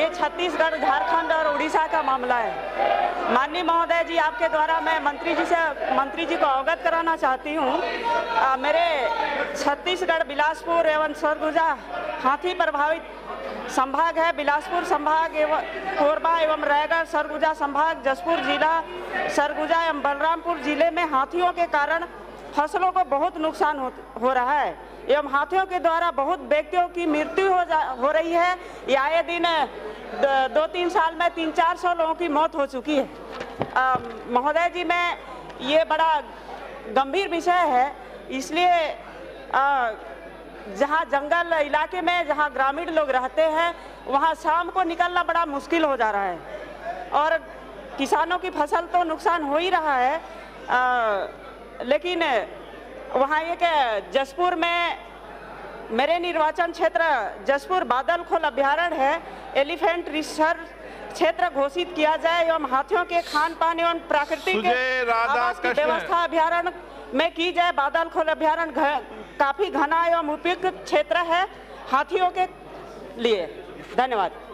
छत्तीसगढ़, झारखंड और उड़ीसा का मामला है। माननीय महोदय जी, आपके द्वारा मैं मंत्री जी को अवगत कराना चाहती हूँ। मेरे छत्तीसगढ़, बिलासपुर एवं सरगुजा हाथी प्रभावित संभाग है। बिलासपुर संभाग एवं कोरबा एवं रायगढ़, सरगुजा संभाग, जशपुर जिला, सरगुजा एवं बलरामपुर जिले में हाथियों के कारण फसलों को बहुत नुकसान हो रहा है एवं हाथियों के द्वारा बहुत व्यक्तियों की मृत्यु हो रही है। ये आए दिन 2-3 साल में 300-400 लोगों की मौत हो चुकी है। महोदय जी, मैं ये बड़ा गंभीर विषय है, इसलिए जहाँ जंगल इलाके में जहाँ ग्रामीण लोग रहते हैं वहाँ शाम को निकलना बड़ा मुश्किल हो जा रहा है और किसानों की फसल तो नुकसान हो ही रहा है। लेकिन वहाँ एक जशपुर में मेरे निर्वाचन क्षेत्र जशपुर बादलखोल अभ्यारण्य है, एलिफेंट रिसर्च क्षेत्र घोषित किया जाए एवं हाथियों के खान पान एवं प्राकृतिक आवास की व्यवस्था अभ्यारण्य में की जाए। बादलखोल अभ्यारण्य काफी घना एवं उपयुक्त क्षेत्र है हाथियों के लिए। धन्यवाद।